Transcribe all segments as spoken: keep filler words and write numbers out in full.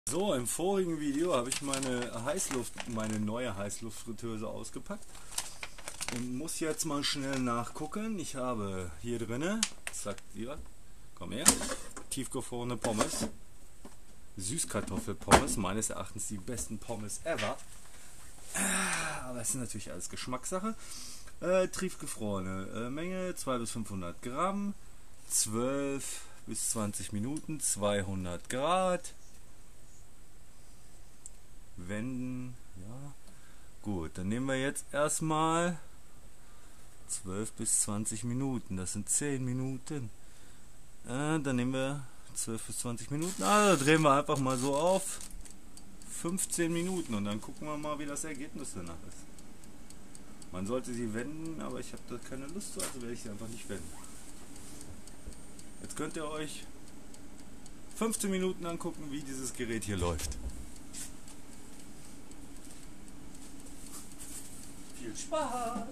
So, im vorigen Video habe ich meine Heißluft, meine neue Heißluftfritteuse ausgepackt und muss jetzt mal schnell nachgucken. Ich habe hier drinne, sagt ihr, komm her, tiefgefrorene Pommes, Süßkartoffelpommes, meines Erachtens die besten Pommes ever. Aber es ist natürlich alles Geschmackssache. Äh, tiefgefrorene äh, Menge zweihundert bis fünfhundert Gramm, zwölf bis zwanzig Minuten, zweihundert Grad. Wenden, ja. Gut, dann nehmen wir jetzt erstmal zwölf bis zwanzig Minuten. Das sind zehn Minuten. Äh, dann nehmen wir zwölf bis zwanzig Minuten. Also drehen wir einfach mal so auf fünfzehn Minuten und dann gucken wir mal, wie das Ergebnis danach ist. Man sollte sie wenden, aber ich habe da keine Lust zu, also werde ich sie einfach nicht wenden. Jetzt könnt ihr euch fünfzehn Minuten angucken, wie dieses Gerät hier läuft. Viel Spaß!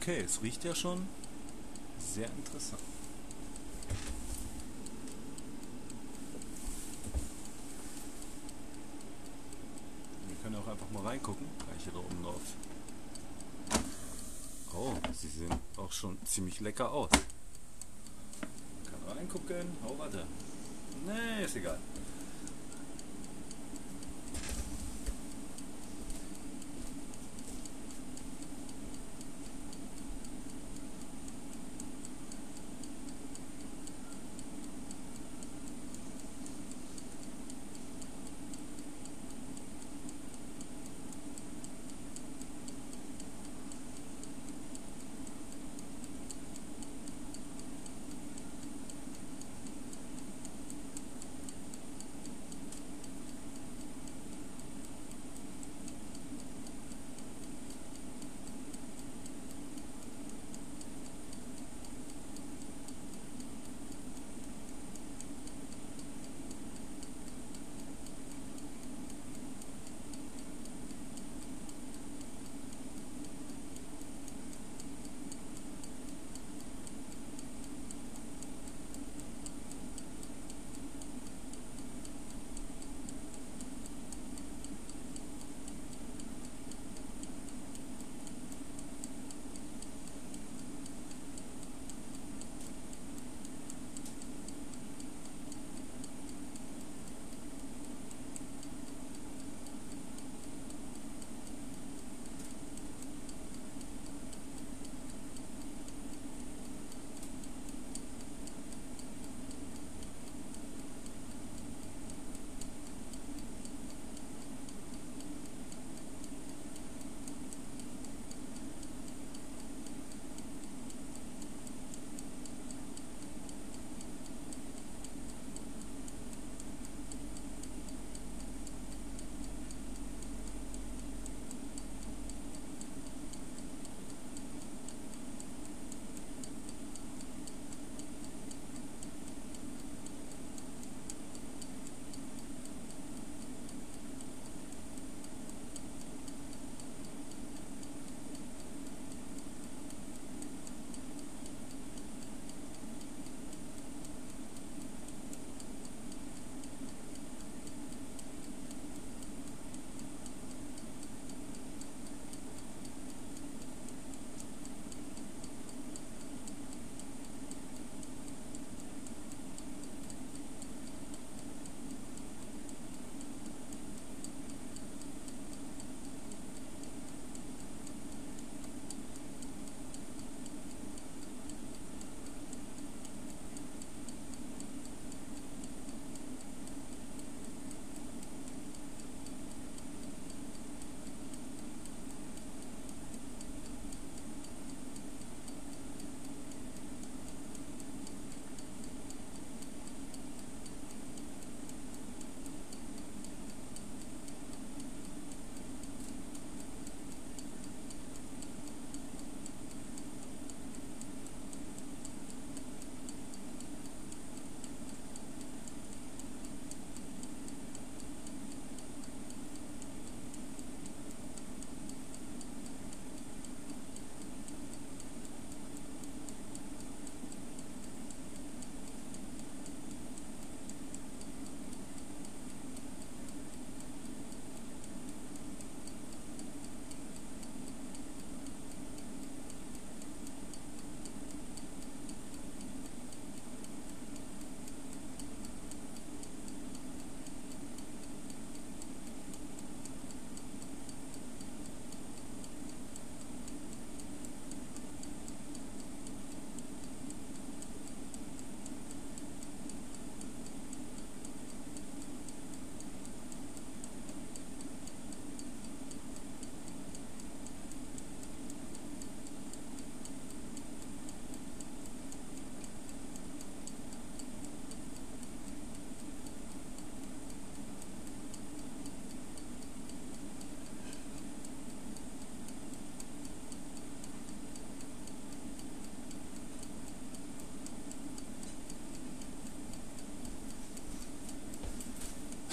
Okay, es riecht ja schon sehr interessant. Wir können auch einfach mal reingucken, gleich hier da oben drauf. Oh, sie sehen auch schon ziemlich lecker aus. Man kann reingucken. Oh, warte. Nee, ist egal.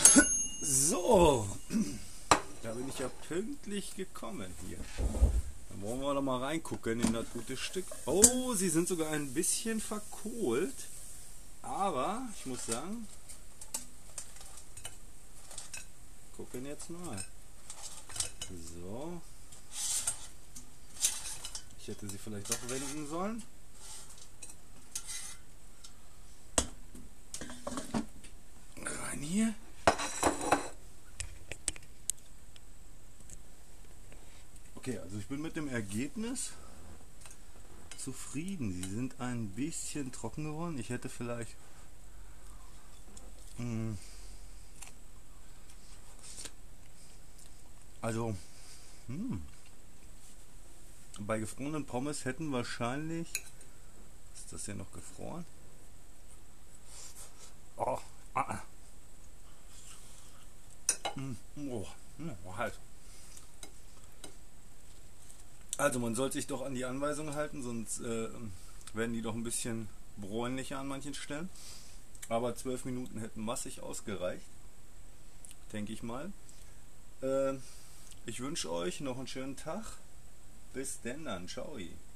So, da bin ich ja pünktlich gekommen hier. Dann wollen wir doch mal reingucken in das gute Stück. Oh, sie sind sogar ein bisschen verkohlt. Aber ich muss sagen, gucken jetzt mal. So. Ich hätte sie vielleicht doch wenden sollen. Rein hier. Okay, also ich bin mit dem Ergebnis zufrieden. Sie sind ein bisschen trocken geworden. Ich hätte vielleicht mh, also hm, bei gefrorenen Pommes hätten wahrscheinlich, ist das hier noch gefroren? Oh, ah, hm, oh, oh, halt. Also man sollte sich doch an die Anweisungen halten, sonst äh, werden die doch ein bisschen bräunlicher an manchen Stellen. Aber zwölf Minuten hätten massig ausgereicht, denke ich mal. Äh, ich wünsche euch noch einen schönen Tag. Bis denn dann. Ciao.